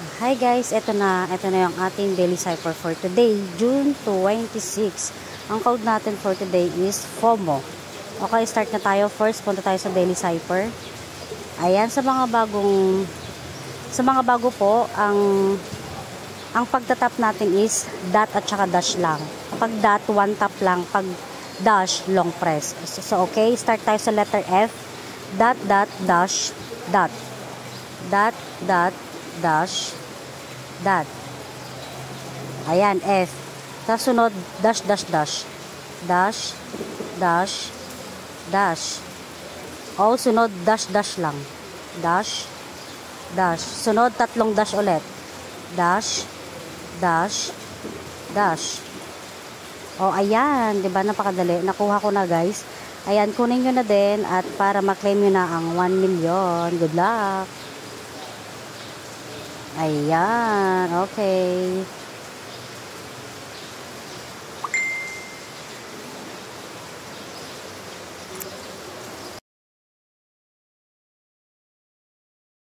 Hi guys, ito na yung ating daily cipher for today, June 26. Ang code natin for today is FOMO. Okay, start na tayo. First, punta tayo sa daily cipher. Ayan, sa mga bago po, ang pagtatap natin is dot at saka dash lang. Pag dot, one tap lang. Pag dash, long press. So okay, start tayo sa letter F. Dot, dot, dash, dot. Dot, dot, dash, dot. Ayan, F. Tapos sunod, dash, dash, dash. Dash, dash, dash. O, sunod, dash, dash lang. Dash, dash. Sunod, tatlong dash ulit. Dash, dash, dash. O, ayan. Diba, napakadali. Nakuha ko na, guys. Ayan, kunin nyo na din at para maklaim nyo na ang 1 million. Good luck! Ayan, okay.